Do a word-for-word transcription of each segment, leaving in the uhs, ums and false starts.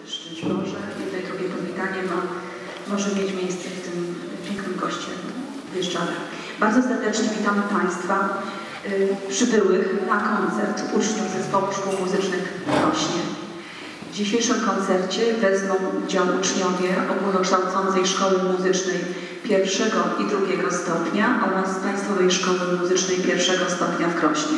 Szczęść Boże. Jedno i drugie powitanie ma, może mieć miejsce w tym pięknym kościele w Bieszczadach. Bardzo serdecznie witamy Państwa y, przybyłych na koncert uczniów Zespołu Szkół Muzycznych w Krośnie. W dzisiejszym koncercie wezmą udział uczniowie Ogólnokształcącej Szkoły Muzycznej pierwszego i drugiego stopnia oraz Państwowej Szkoły Muzycznej pierwszego stopnia w Krośnie.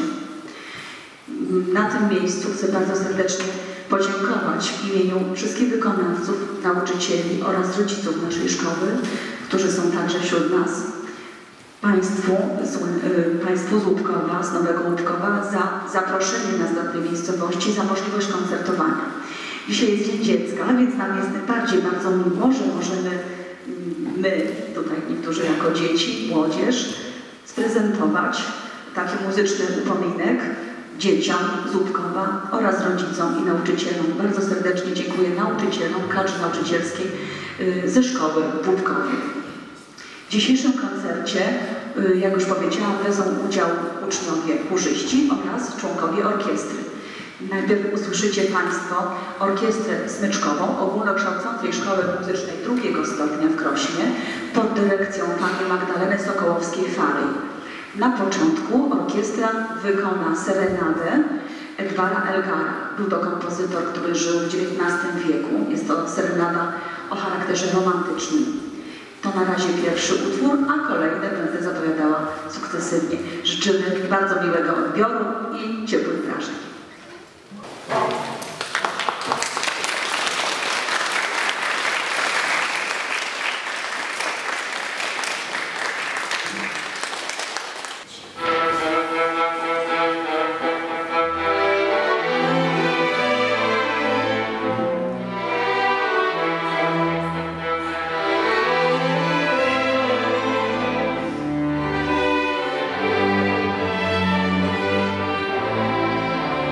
Na tym miejscu chcę bardzo serdecznie podziękować w imieniu wszystkich wykonawców, nauczycieli oraz rodziców naszej szkoły, którzy są także wśród nas, Państwu z, y, Państwu z Łupkowa, z Nowego Łupkowa za zaproszenie nas do tej miejscowości, za możliwość koncertowania. Dzisiaj jest Dzień Dziecka, więc nam jest najbardziej bardzo miło, że możemy my, tutaj niektórzy jako dzieci, młodzież, sprezentować taki muzyczny upominek dzieciom z Łupkowa oraz rodzicom i nauczycielom. Bardzo serdecznie dziękuję nauczycielom kadrze nauczycielskiej ze szkoły w Łupkowie. W dzisiejszym koncercie, jak już powiedziałam, wezmą udział uczniowie chórzyści oraz członkowie orkiestry. Najpierw usłyszycie Państwo orkiestrę smyczkową Ogólnokształcącej Szkoły Muzycznej drugiego stopnia w Krośnie pod dyrekcją pani Magdaleny Sokołowskiej-Farej. Na początku orkiestra wykona serenadę Edwara Elgara. Był to kompozytor, który żył w dziewiętnastym wieku. Jest to serenada o charakterze romantycznym. To na razie pierwszy utwór, a kolejne będę zapowiadała sukcesywnie. Życzymy bardzo miłego odbioru i ciepłych wrażeń. Thank you.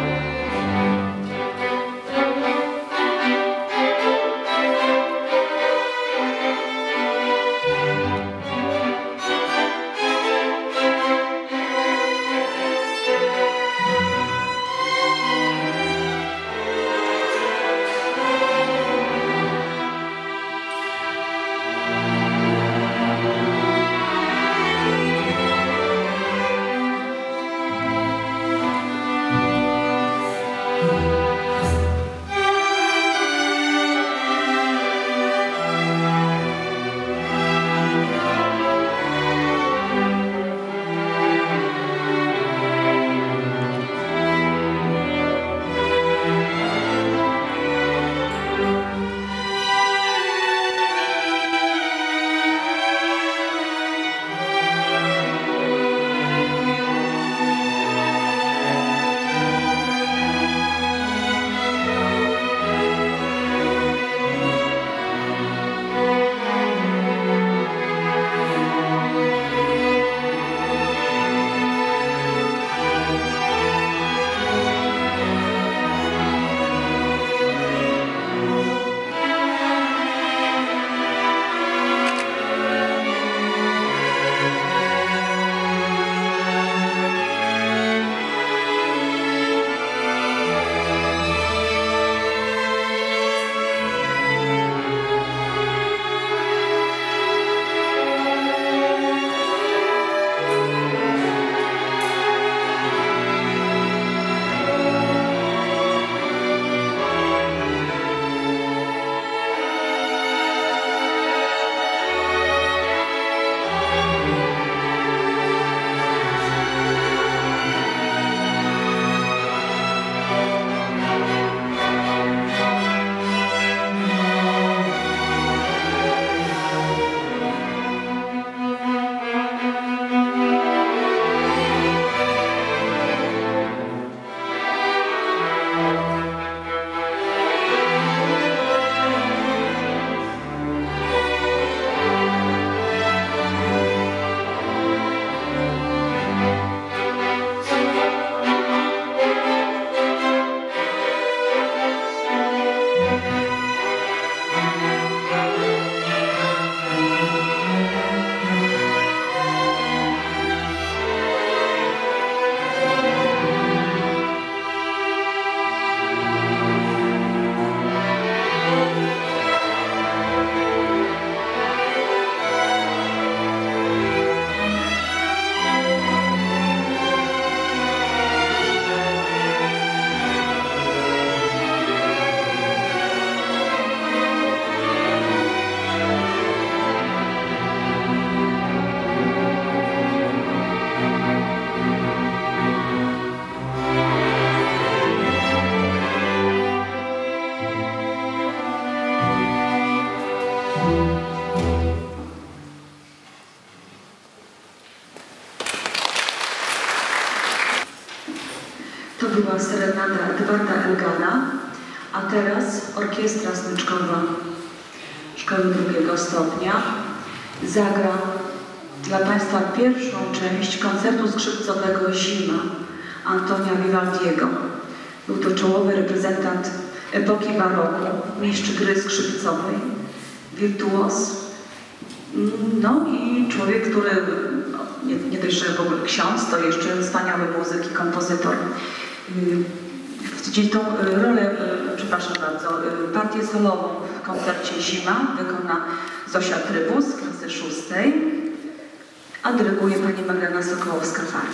A teraz orkiestra smyczkowa Szkoły drugiego stopnia zagra dla Państwa pierwszą część koncertu skrzypcowego Zima Antonia Vivaldiego. Był to czołowy reprezentant epoki baroku, mistrz gry skrzypcowej, wirtuoz, no i człowiek, który no, nie, nie dość, że w ogóle ksiądz, to jeszcze wspaniały muzyk i kompozytor. Gdzieś tą rolę, przepraszam bardzo, partię solową w koncercie Zima wykona Zosia Trybus z klasy szóstej, a dyryguje pani Magdalena Sokołowska-Fali.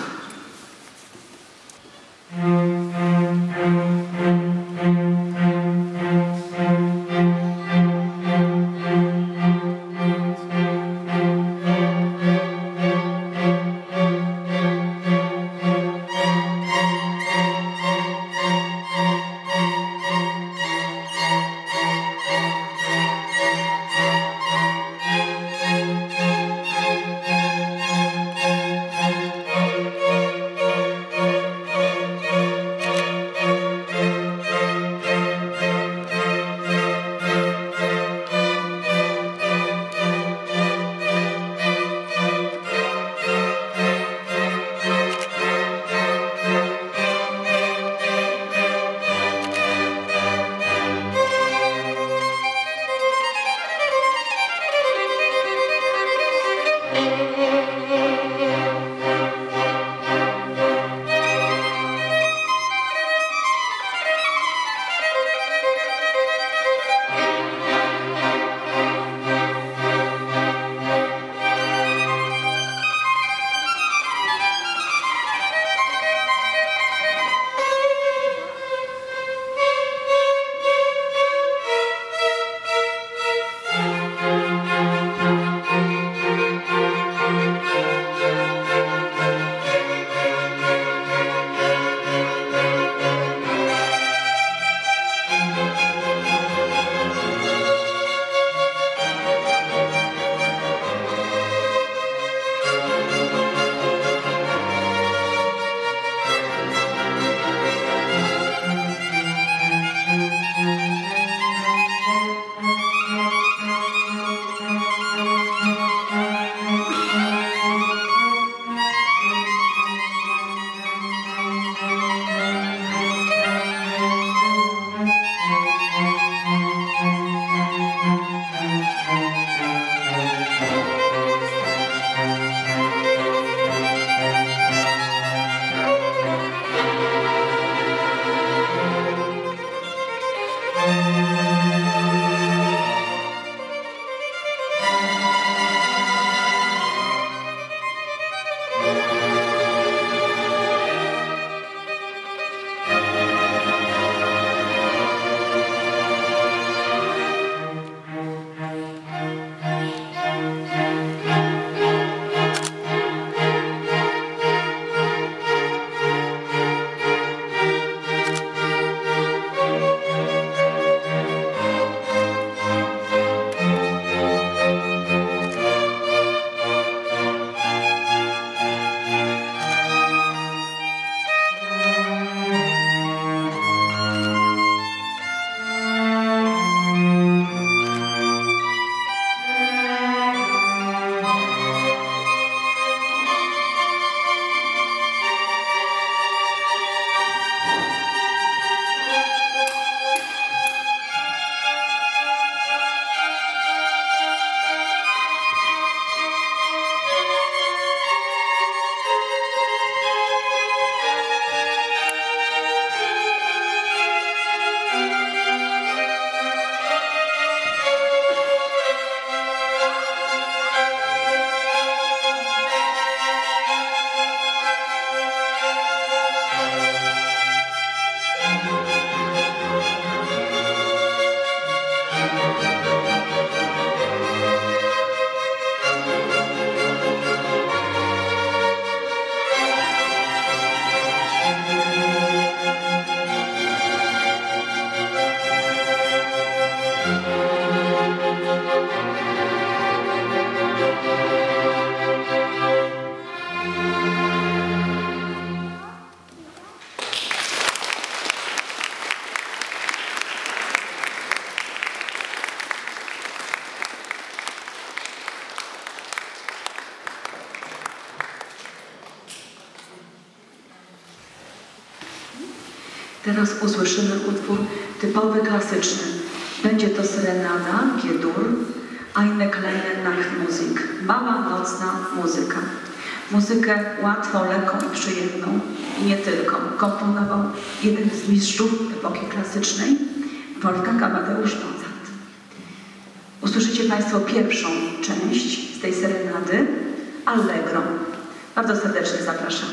Teraz usłyszymy utwór typowy, klasyczny. Będzie to serenada G-dur, Eine kleine Nachtmusik, mała nocna muzyka. Muzykę łatwą, lekką i przyjemną i nie tylko. Komponował jeden z mistrzów epoki klasycznej, Wolfgang Amadeusz Mozart. Usłyszycie Państwo pierwszą część z tej serenady, Allegro. Bardzo serdecznie zapraszam.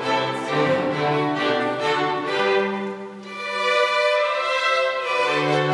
Thank you.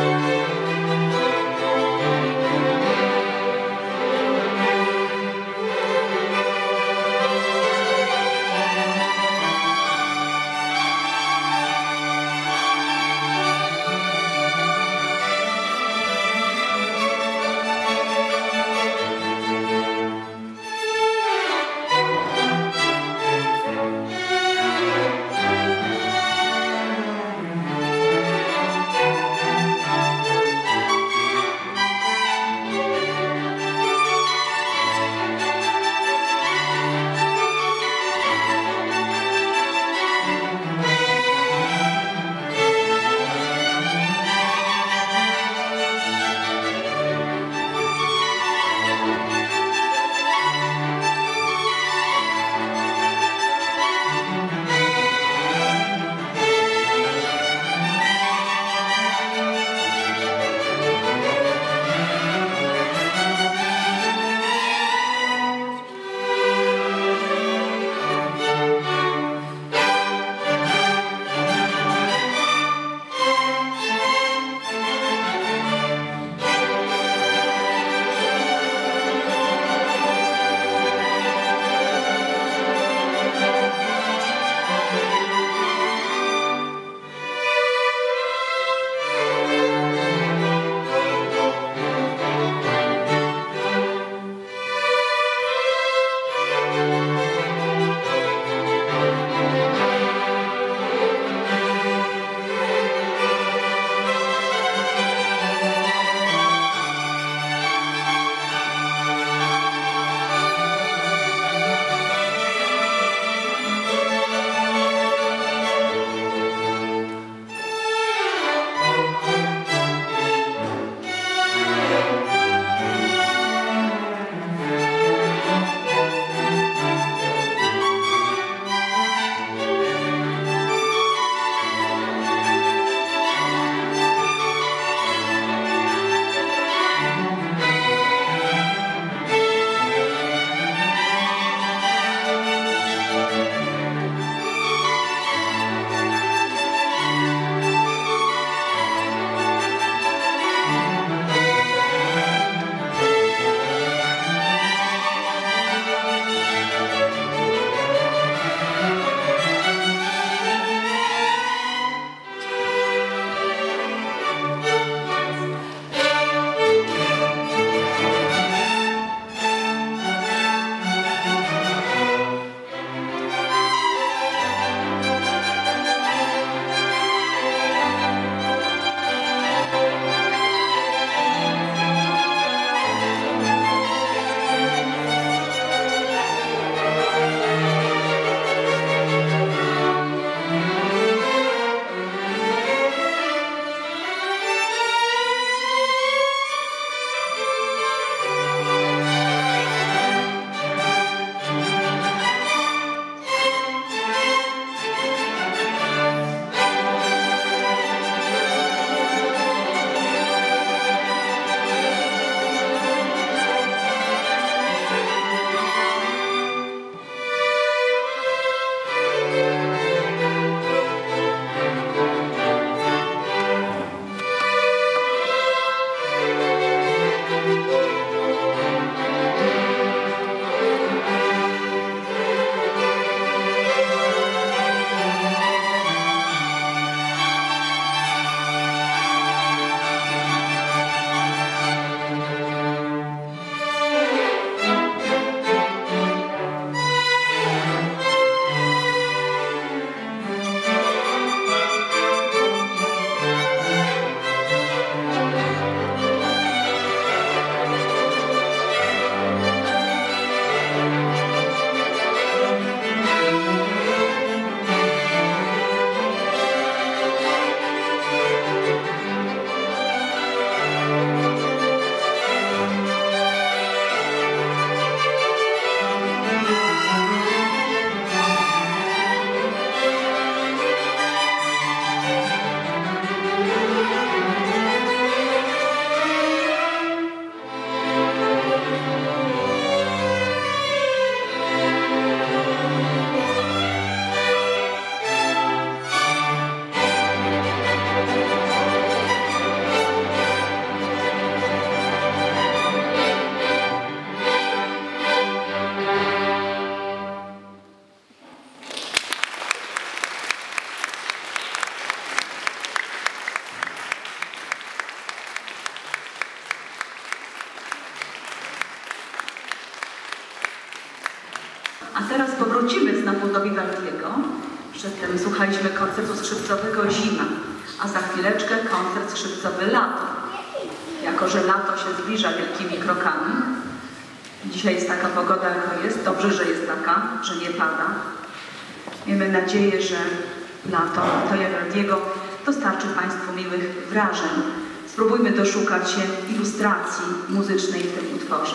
A teraz powrócimy znowu do Vivaldiego. Przedtem słuchaliśmy koncertu skrzypcowego Zima, a za chwileczkę koncert skrzypcowy Lato. Jako że lato się zbliża wielkimi krokami, dzisiaj jest taka pogoda, jaka jest, dobrze, że jest taka, że nie pada. Miejmy nadzieję, że lato to Vivaldiego dostarczy Państwu miłych wrażeń. Spróbujmy doszukać się ilustracji muzycznej w tym utworze.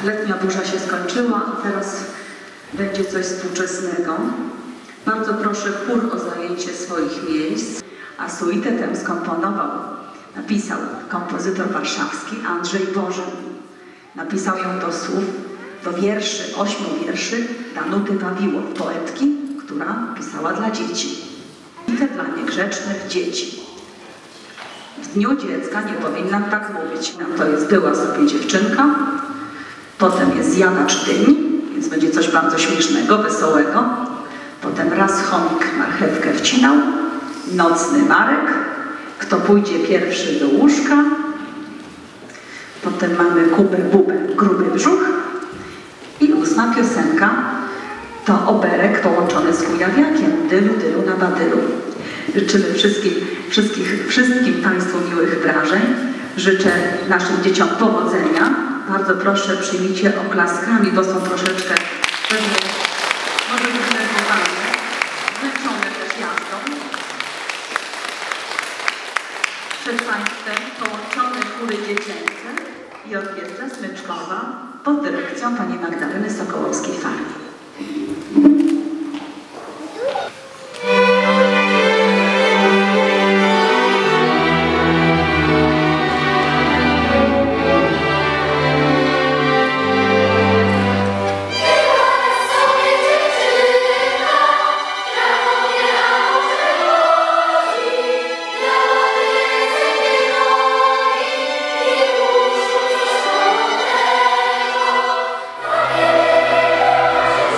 letnia burza się skończyła, a teraz będzie coś współczesnego. Bardzo proszę chór o zajęcie swoich miejsc, a suitę tę skomponował, napisał kompozytor warszawski Andrzej Bożen. Napisał ją do słów, do wierszy, ośmiu wierszy Danuty Pawiłow, poetki, która pisała dla dzieci. I te dla niegrzecznych dzieci. W dniu dziecka nie powinnam tak mówić. To jest była sobie dziewczynka, potem jest zjadacz dyń, więc będzie coś bardzo śmiesznego, wesołego. Potem raz chomik marchewkę wcinał, nocny Marek, kto pójdzie pierwszy do łóżka. Potem mamy Kubę, Bubę, gruby brzuch. I ósma piosenka to oberek połączony z kujawiakiem, dylu, dylu na badylu. Życzymy wszystkim, wszystkich, wszystkim Państwu miłych wrażeń. Życzę naszym dzieciom powodzenia. Bardzo proszę, przyjmijcie oklaskami, bo są troszeczkę pewnie, może być nerwowane, zmęczone też jazdą. Przed Państwem połączone chóry dziecięce i orkiestra smyczkowa pod dyrekcją pani Magdaleny Sokołowskiej-Farni. Thank you.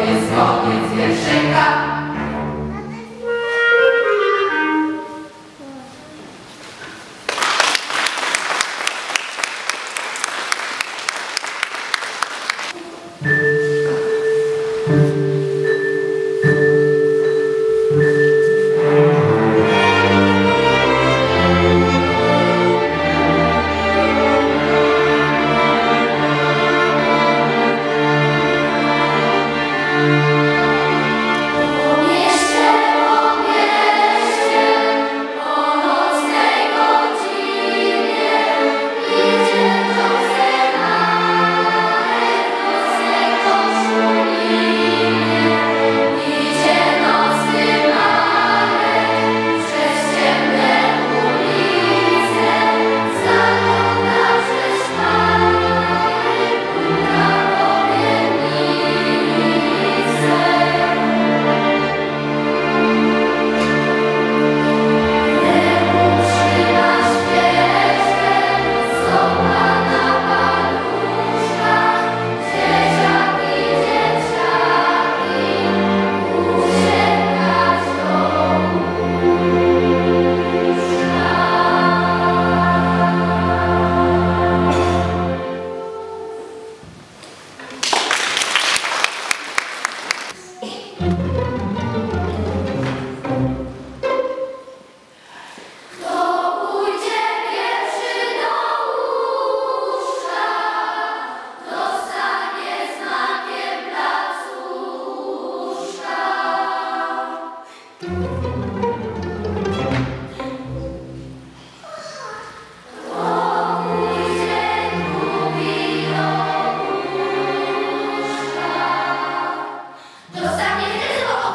koniec, koniec wierszyka. Dostanie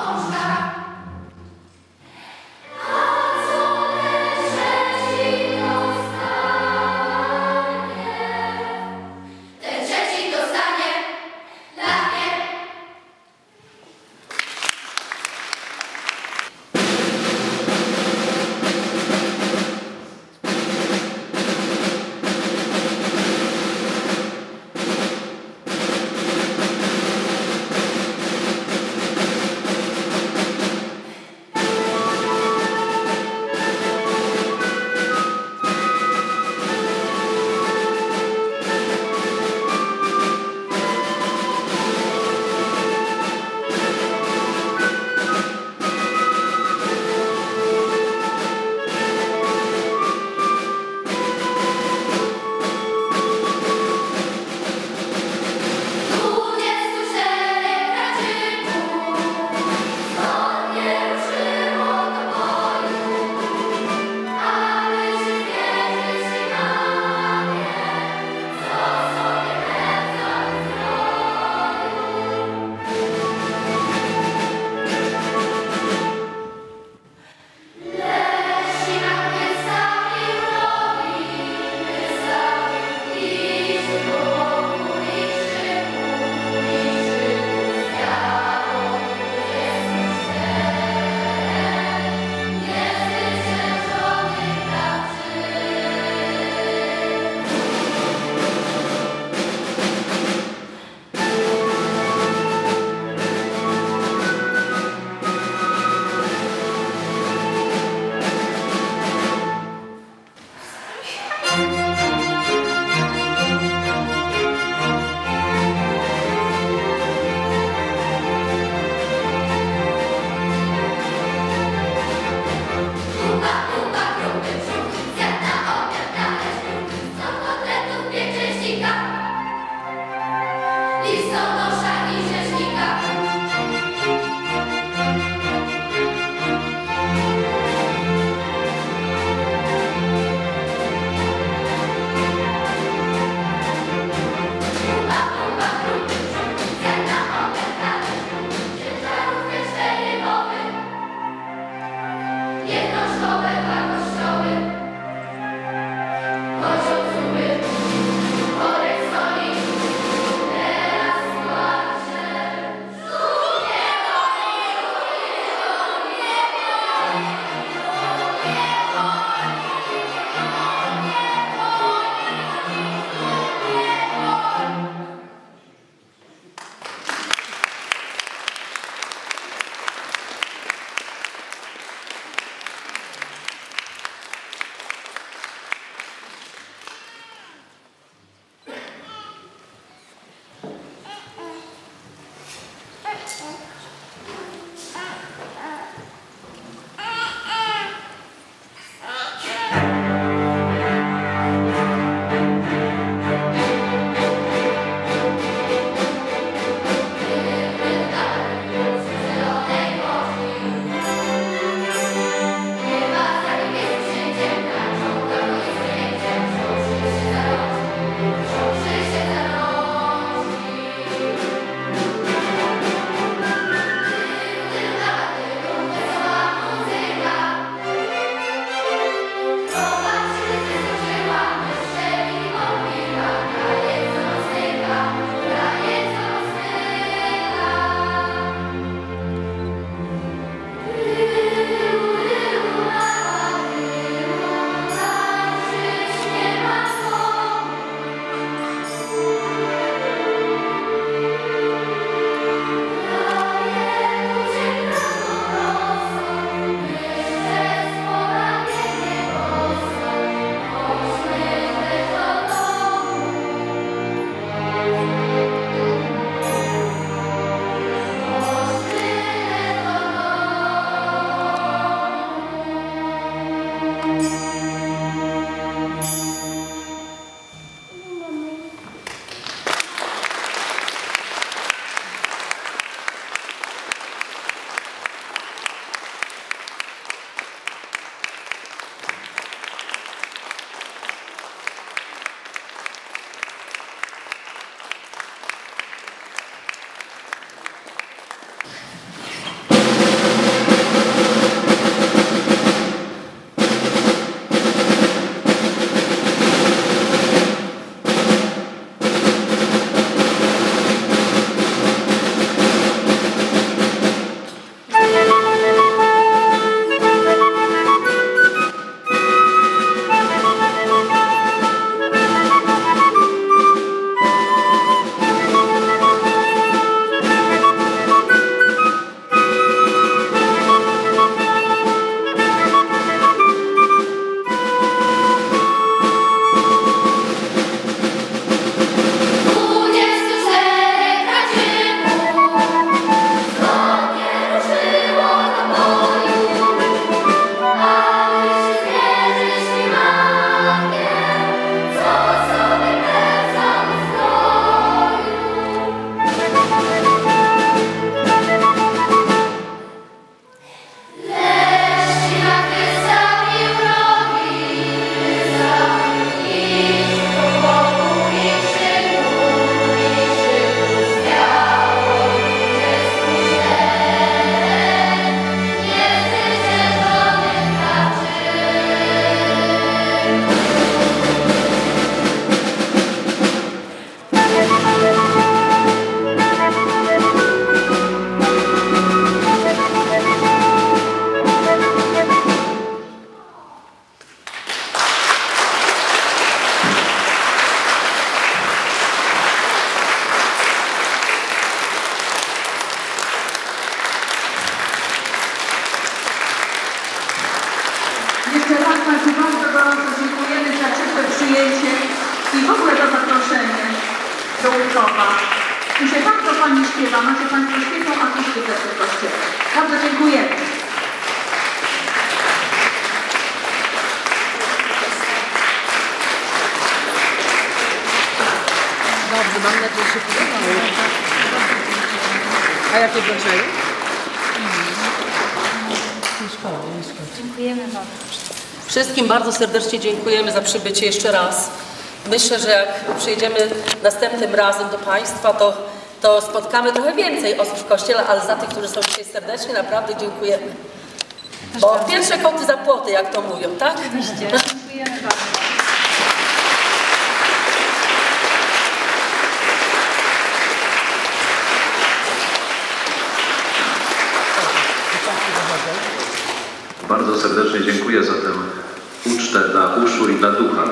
i w ogóle to zaproszenie do Łukowa. I się tak do Pani śpiewa, macie Państwo świetną akustykę w tym kościele. Bardzo dziękujemy. Dobrze, mam nadzieję, że się podobało. A jakie wrażenie? Dziękujemy Wam. Wszystkim bardzo serdecznie dziękujemy za przybycie jeszcze raz. Myślę, że jak przyjdziemy następnym razem do Państwa, to, to spotkamy trochę więcej osób w kościele, ale za tych, którzy są dzisiaj serdecznie, naprawdę dziękujemy. Bo pierwsze koty za płoty, jak to mówią, tak? Oczywiście. Dziękujemy bardzo. Bardzo serdecznie dziękuję za tę ucztę dla uszu i dla ducha.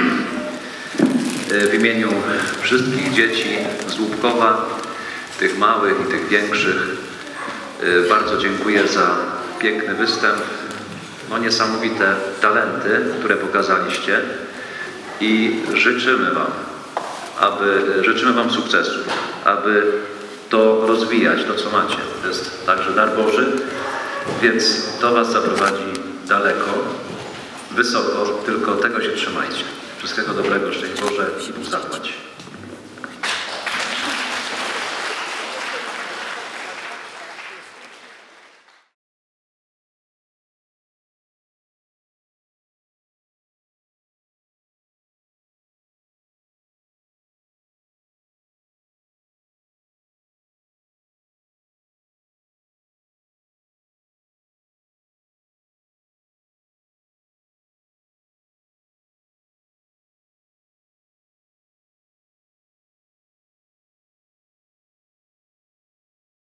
W imieniu wszystkich dzieci z Łupkowa, tych małych i tych większych, bardzo dziękuję za piękny występ, no niesamowite talenty, które pokazaliście i życzymy Wam, aby, życzymy Wam sukcesu, aby to rozwijać, to co macie. To jest także dar Boży. Więc to Was zaprowadzi daleko, wysoko, tylko tego się trzymajcie. Wszystkiego dobrego, szczęść Boże, zapłać.